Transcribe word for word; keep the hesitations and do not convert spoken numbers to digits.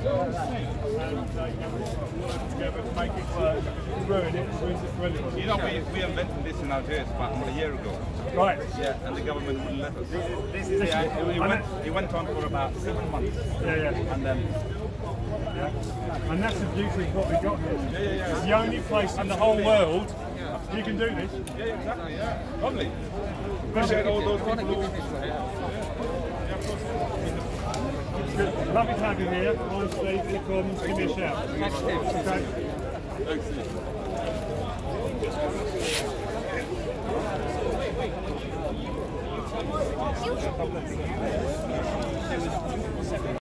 together to make it work, ruin it, ruin it for anyone. You know, we, we invented this in Algiers about a year ago. Right. Yeah, and the government wouldn't let us. This is yeah, it. it, it, went, it went on for about seven months. Yeah, yeah. And then... Yeah. And that's the beauty of what we've got here. Yeah, yeah, yeah. It's the only place in the whole world you can do this. Yeah, exactly, yeah. Lovely. Appreciate all those people who... Good. Lovely to have you here. Honestly, if you come, give me a shout. Okay. Thank you.